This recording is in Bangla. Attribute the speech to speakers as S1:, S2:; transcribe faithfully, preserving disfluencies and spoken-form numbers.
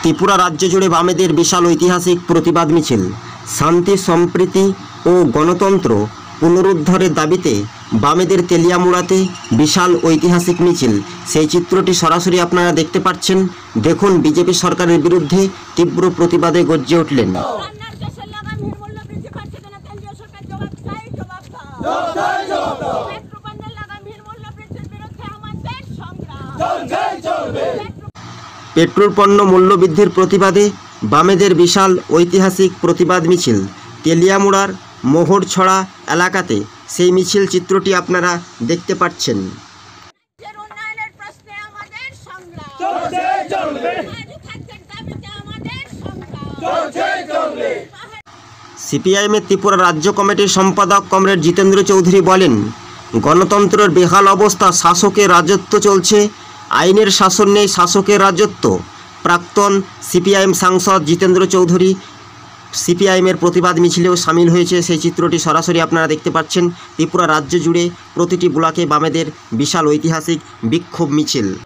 S1: ত্রিপুরা রাজ্য জুড়ে বামেদের বিশাল ঐতিহাসিক প্রতিবাদ মিছিল। শান্তি, সম্প্রীতি ও গণতন্ত্র পুনরুদ্ধারের দাবিতে বামেদের তেলিয়ামুড়াতে বিশাল ঐতিহাসিক মিছিল। সেই চিত্রটি সরাসরি আপনারা দেখতে পাচ্ছেন। দেখুন, বিজেপি সরকারের বিরুদ্ধে তীব্র প্রতিবাদে গর্জে উঠলেন। পেট্রোল পণ্য মূল্যবৃদ্ধির প্রতিবাদে বামেদের বিশাল ঐতিহাসিক প্রতিবাদ মিছিল তেলিয়ামুড়ার মোহরছড়া এলাকাতে। সেই মিছিল চিত্রটি আপনারা দেখতে পাচ্ছেন। সিপিআইএমের ত্রিপুরা রাজ্য কমিটির সম্পাদক কমরেড জিতেন্দ্র চৌধুরী বলেন, গণতন্ত্রের বেহাল অবস্থা, শাসকের রাজত্ব চলছে, আইনের শাসন নেই, শাসকের রাজত্ব। প্রাক্তন সিপিআইএম সাংসদ জিতেন্দ্র চৌধুরী সিপিআইএমের প্রতিবাদ মিছিলেও সামিল হয়েছে। সেই চিত্রটি সরাসরি আপনারা দেখতে পাচ্ছেন। ত্রিপুরা রাজ্য জুড়ে প্রতিটি ব্লকে বামেদের বিশাল ঐতিহাসিক বিক্ষোভ মিছিল।